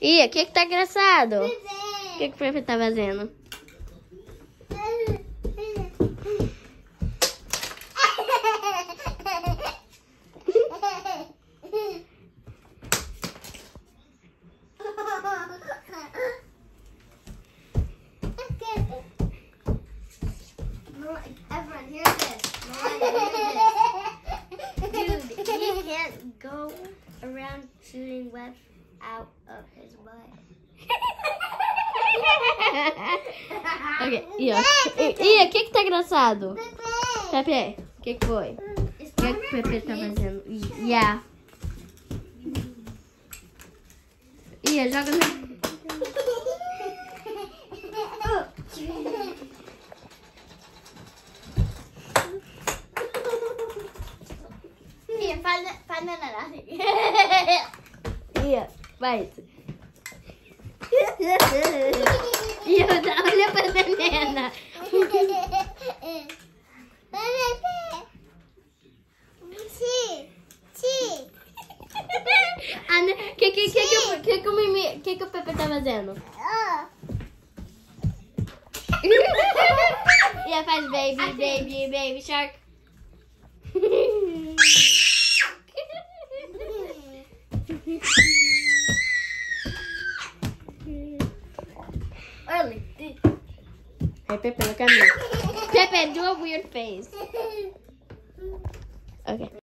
Ih, o que tá engraçado? O que o Pepe tá fazendo? Everyone, hear this. Dude, he can't go around shooting webs out of his butt. Ok, Ih, o que tá engraçado? Pepe, o que foi? O que o Pepe tá fazendo? Yeah. Ih, joga no... Here, find another. Ih, vai. Ih, olha pra Helena. Que o Pepe tá fazendo? Ih, faz baby shark. Early. Hey, Pepe, look at me. Pepe, do a weird face. Okay.